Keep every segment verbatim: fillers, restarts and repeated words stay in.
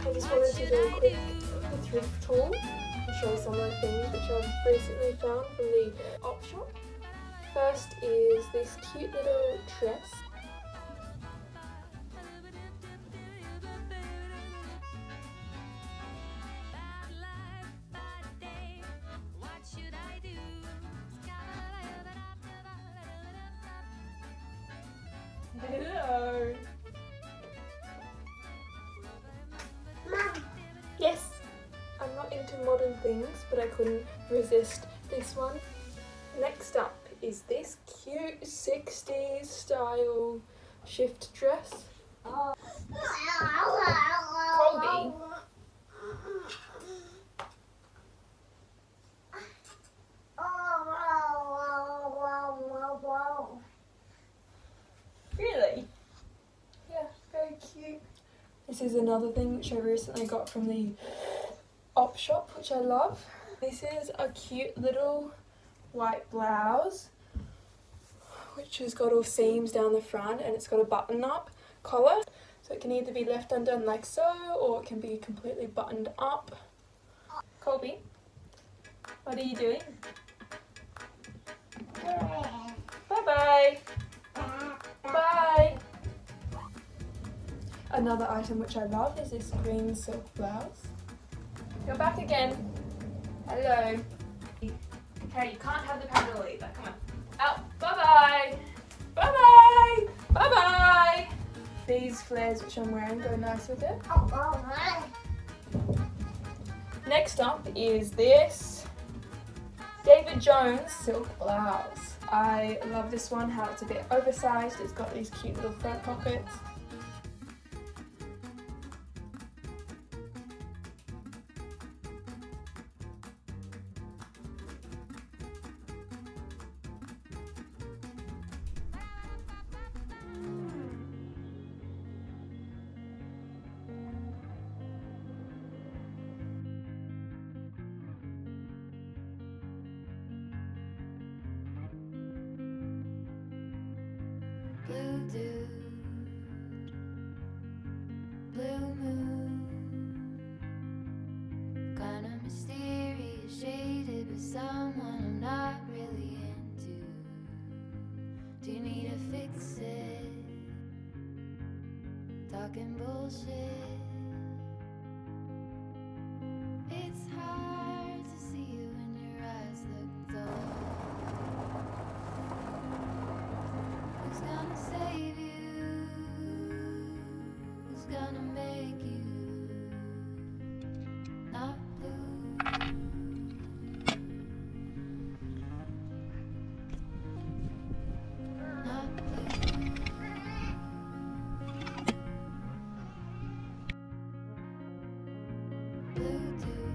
I just wanted to do a quick thrift haul and show some of the things which I've recently found from the op shop. First is this cute little dress. Hello. Mom. Yes. I'm not into modern things, but I couldn't resist this one. Next up is this cute sixties style shift dress. Oh. Colby. Really? Yeah, very cute. This is another thing which I recently got from the op shop, which I love. This is a cute little white blouse, which has got all seams down the front and it's got a button up collar. So it can either be left undone like so, or it can be completely buttoned up. Colby, what are you doing? Bye-bye. Bye. Another item which I love is this green silk blouse. You're back again. Hello. Okay, you can't have the paddle either. Come on. Out. Bye-bye. Bye-bye. Bye-bye. These flares which I'm wearing go nice with it. Next up is this David Jones silk blouse. I love this one, how it's a bit oversized. It's got these cute little front pockets. Blue dude, blue moon, kinda mysterious, shaded with someone I'm not really into. Do you need to fix it? Talking bullshit. It's hard to see you when your eyes look dull. Who's gonna save you? Who's gonna make you not blue? Not blue. Blue dew,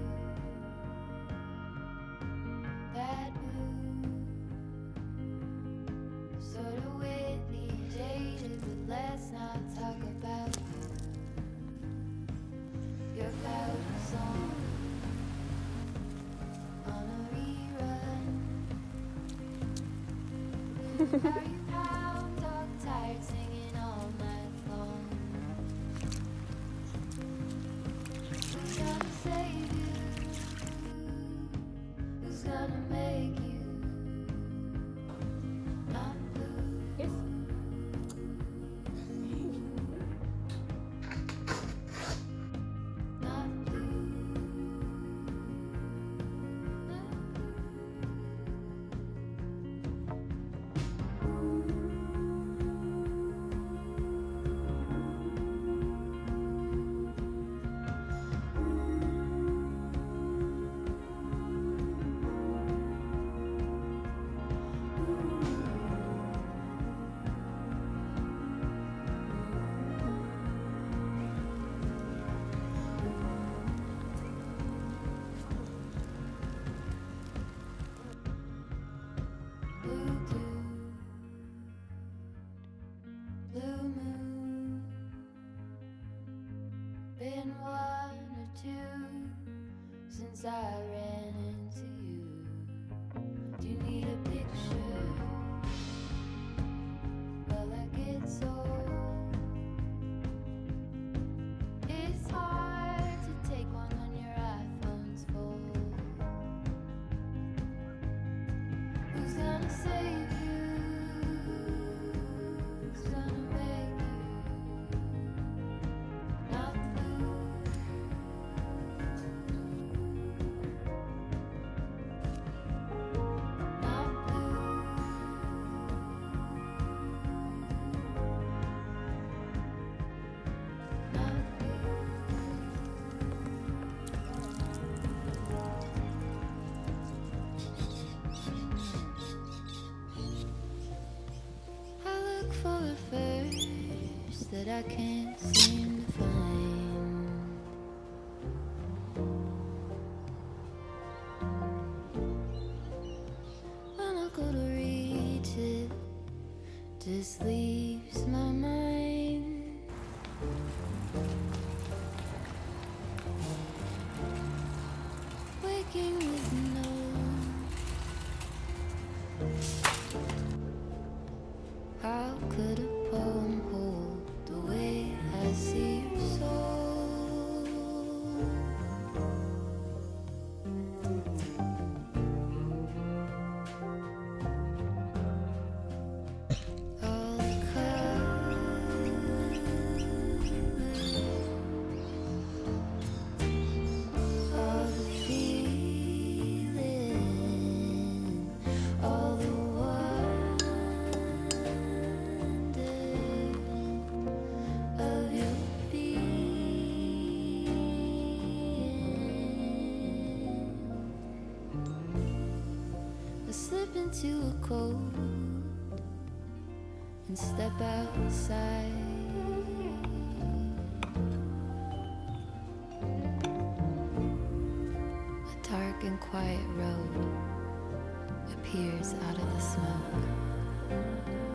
that blue, sort of witty, jaded, but let's not talk about you. Your favorite song on a rerun. Are you hound dog tired, singing all night long? Who's gonna save you? Who's gonna make you not blue? Yes. Not blue. Not blue. save you. It's gonna make you not blue. Not blue. Not blue. I look for a verse that I can't seem to find. When I go to reach it, just leaves my mind. Waking with no. How could a poem hold the way I see your soul? All the colors, all the feeling, all the wonder of your being. I slip into a cold and step outside. A dark and quiet road appears out of the smoke.